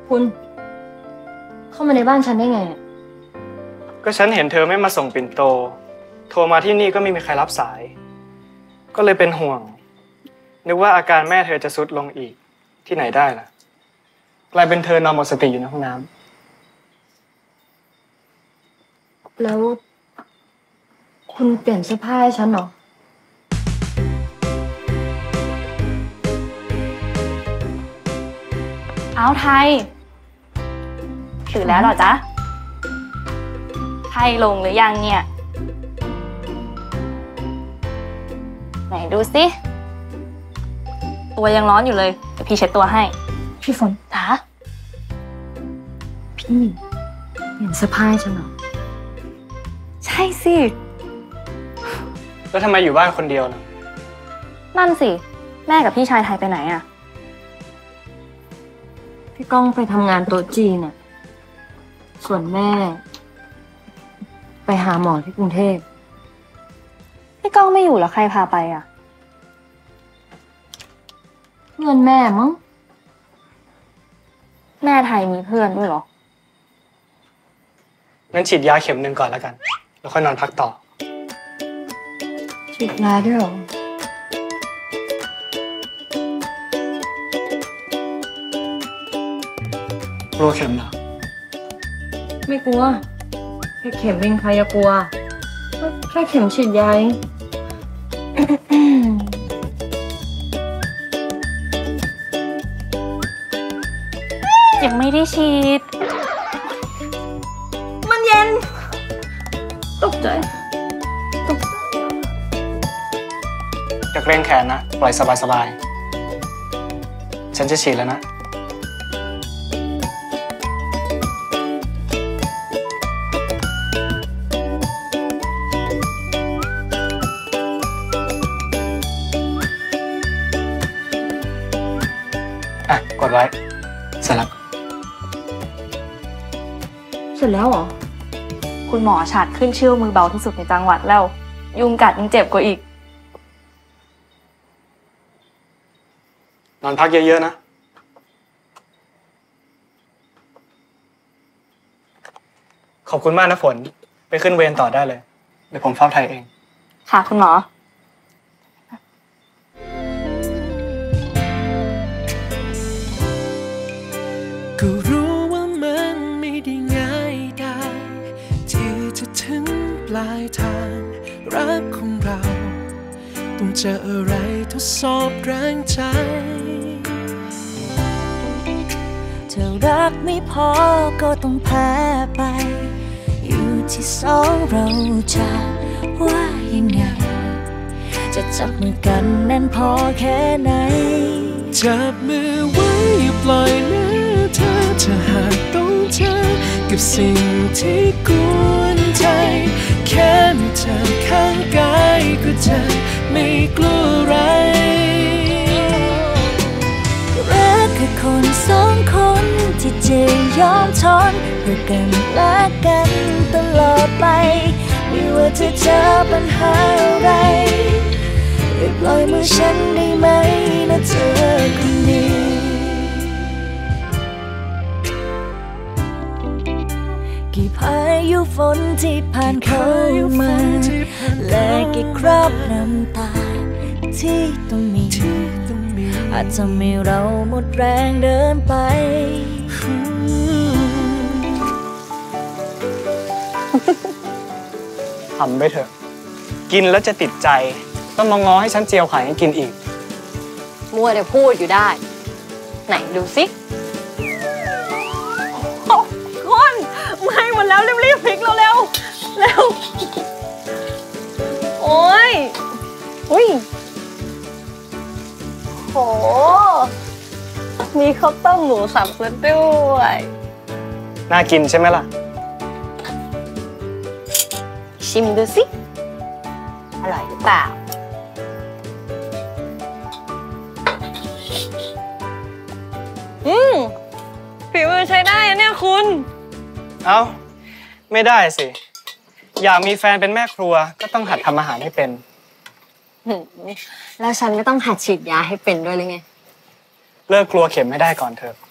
คุณเข้ามาในบ้านฉันได้ไงก็ฉันเห็นเธอไม่มาส่งปิ่นโตโทรมาที่นี่ก็ไม่มีใครรับสายก็เลยเป็นห่วงนึกว่าอาการแม่เธอจะทรุดลงอีกที่ไหนได้ล่ะกลายเป็นเธอนอนหมดสติอยู่ในห้องน้ำแล้วคุณเปลี่ยนเสื้อผ้าให้ฉันเหรอเอาไทยตื่นแล้วเหรอจ๊ะไข้ลงหรือยังเนี่ยไหนดูสิตัวยังร้อนอยู่เลยเดี๋ยวพี่เช็ดตัวให้พี่ฝนจ๋าพี่เปลี่ยนเสื้อผ้าให้ฉันเหรอใช่สิแล้วทำไมอยู่บ้านคนเดียวนะนั่นสิแม่กับพี่ชายไทยไปไหนอะพี่ก้องไปทำงานโต๊ะจีนน่ะส่วนแม่ไปหาหมอที่กรุงเทพพี่ก้องไม่อยู่แล้วใครพาไปอะเงินแม่มั้งแม่ไทยมีเพื่อนด้วยเหรองั้นฉีดยาเข็มหนึ่งก่อนแล้วกันแล้วค่อยนอนพักต่อฉีดยาด้วยเหรอกลัวเข็มเหรอไม่กลัวแค่เข็มเองใครจะกลัวแค่เข็มฉีดยายังไม่ได้ฉีดมันเย็นตกใจอย่าเกรงแขนนะปล่อยสบายๆฉันจะฉีดแล้วนะกดไว้เสร็จแล้วเหรอคุณหมอฉัดขึ้นชื่อมือเบาที่สุดในจังหวัดแล้วยุงกัดยังเจ็บกว่าอีกนอนพักเยอะๆนะขอบคุณมากนะฝนไปขึ้นเวรต่อได้เลยเดี๋ยวผมเฝ้าไทยเองค่ะคุณหมอก็รู้ว่ามันไม่ได้ง่ายได้ที่จะถึงปลายทางรักของเราต้องเจออะไรทดสอบแรงใจถ้ารักไม่พอก็ต้องแพ้ไปอยู่ที่สองเราจะว่ายังไงจะจับมือกันแน่นพอแค่ไหนจับมือไว้อย่าปล่อยนะเธอถ้าหากต้องเจอกับสิ่งที่กวนใจแค่มีเธอข้างกายก็จะไม่กลัวอะไรรักคือคนสองคนที่จะยอมทนเพื่อกันและกันตลอดไปไม่ว่าจะเจอปัญหาอะไรอย่าปล่อยมือฉันได้ไหมนะเธอคนนี้กี่พายุฝนที่ผ่านเข้ามาและกี่คราบน้ำตาที่ต้องมีอาจจะมีเราหมดแรงเดินไปทำไปเถอะกินแล้วจะติดใจต้องมางอให้ฉันเจียวไข่ให้กินอีกมัวแต่พูดอยู่ได้ไหนดูสิคุณไม่หมดแล้วรีบพลิกเร็วโอ้ยอุ้ยโหมีข้าวต้มหมูสับซะด้วยน่ากินใช่ไหมล่ะชิมดูสิอร่อยหรือเปล่าฝีมือใช้ได้เนี่ยคุณเอ้าไม่ได้สิอยากมีแฟนเป็นแม่ครัวก็ต้องหัดทำอาหารให้เป็นแล้วฉันไม่ต้องหัดฉีดยาให้เป็นด้วยเลยไงเลิกกลัวเข็มไม่ได้ก่อนเถอะ